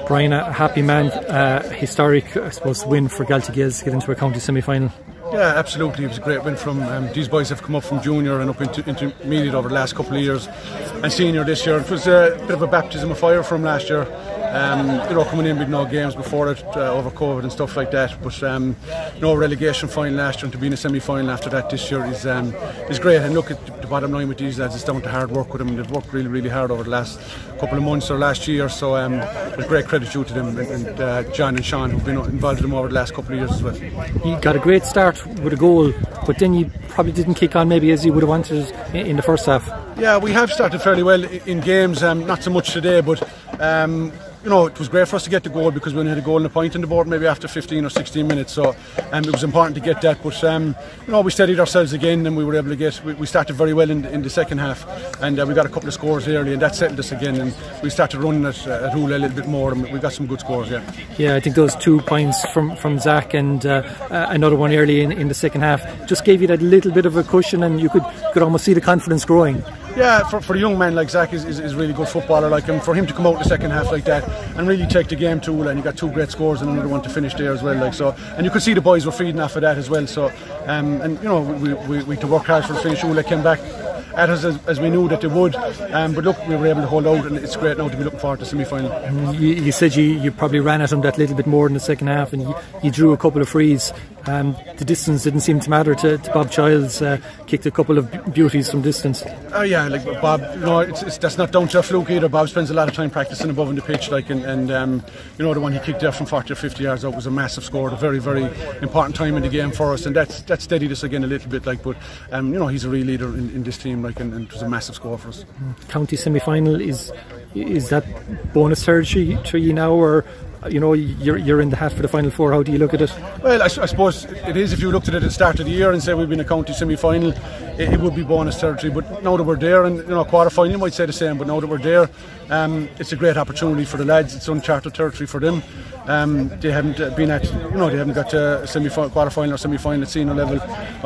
Brian, a happy man, historic, I suppose, win for Galtee Gaels to get into a county semi-final. Yeah, absolutely. It was a great win from these boys have come up from junior and up into intermediate over the last couple of years, and senior this year. It was a bit of a baptism of fire from last year. Coming in with no games before it over COVID and stuff like that, but no relegation final last year, and to be in a semi-final after that this year is great. And look, at the bottom line with these lads, it's down to hard work with them. They've worked really, really hard over the last couple of months or last year, so a great credit due to them, and John and Sean, who've been involved with them over the last couple of years as well. You got a great start with a goal, but then you probably didn't kick on maybe as you would have wanted in the first half. Yeah, we have started fairly well in games, not so much today, but it was great for us to get the goal, because we only had a goal and a point on the board maybe after 15 or 16 minutes, so it was important to get that. But we steadied ourselves again, and we were able to we started very well in the second half, and we got a couple of scores early, and that settled us again, and we started running at Hula a little bit more, and we got some good scores. Yeah, I think those 2 points from Zach and another one early in the second half just gave you that little bit of a cushion, and you could almost see the confidence growing. Yeah, for a young man like Zach is a really good footballer, and for him to come out in the second half like that and really take the game to Hula, and he got 2 great scores and another one to finish there as well, and you could see the boys were feeding off of that as well, we had to work hard for the finish. Hula came back at us as we knew that they would, but look, we were able to hold out, and it's great now to be looking forward to the semi-final. You said you probably ran at him that little bit more in the second half, and you drew a couple of frees. The distance didn't seem to matter to Bob Childs, kicked a couple of beauties from distance. Yeah, like Bob, that's not down to a fluke either. Bob spends a lot of time practicing above in the pitch, and the one he kicked there from 40 or 50 yards out was a massive score, a very, very important time in the game for us, and that steadied us again a little bit, but he's a real leader in this team, and it was a massive score for us. County semi-final, is that bonus territory to you now, or you're in the hat for the final four? How do you look at it? Well, I suppose it is. If you looked at it at the start of the year and say we've been a county semi-final, it would be bonus territory. But now that we're there, and quarter-final, you might say the same, but now that we're there, it's a great opportunity for the lads. It's uncharted territory for them. They haven't been at, they haven't got to quarter-final or semi-final at senior level,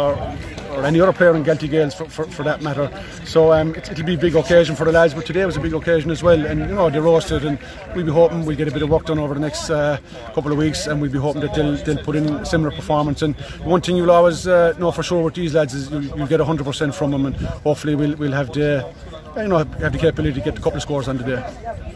or any other player in Galtee Gaels for that matter. So it'll be a big occasion for the lads, but today was a big occasion as well, and they roasted, and we'll be hoping we'll get a bit of work done over the next couple of weeks, and we'll be hoping that they'll put in a similar performance. And one thing you'll always know for sure with these lads is you'll get 100% from them, and hopefully we'll have the capability to get a couple of scores on the day.